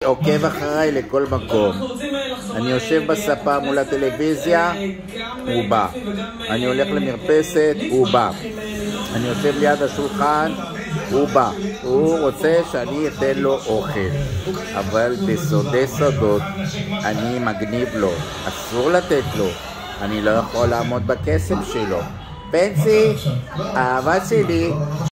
עוקב אחריי לכל מקום. אני יושב בספה מול הטלוויזיה, הוא בא. אני הולך למרפסת, הוא בא. אני יושב ליד השולחן, הוא בא. הוא רוצה שאני אתן לו אוכל, אבל בסודי סודות אני מגניב לו, אסור לתת לו. אני לא יכול לעמוד בקסם שלו. פנסי, אהבה שלי.